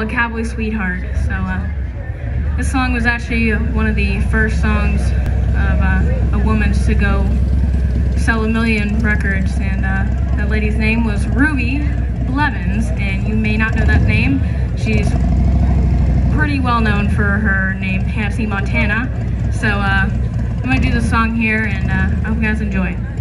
called Cowboys Sweetheart. So this song was actually one of the first songs of a woman to go sell 1 million records, and that lady's name was Ruby Blevins, and you may not know that name. She's pretty well known for her name Patsy Montana. So I'm going to do the song here, and I hope you guys enjoy it.